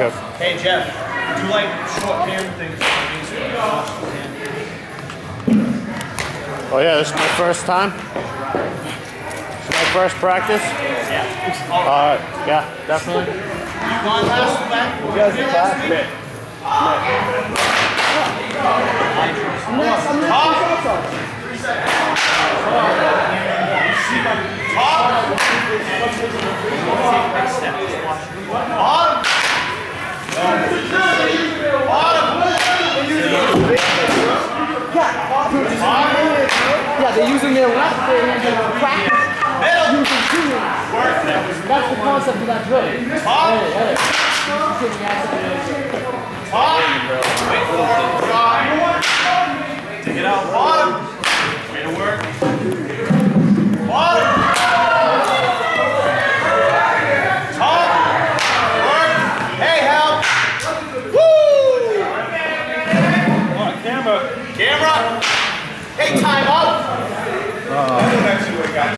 Jeff. Hey Jeff, do you like short hand things? Oh yeah, this is my first time. This is my first practice. Yeah. Yeah, definitely. You gone last back? You guys are back. Yeah, they're using their left hand to practice using two hands. That's the concept of that drill. Take it out, bottom. Way to work. Bottom. Top. Work. Hey, help. Woo! Come on, camera. Camera. Hey, time out.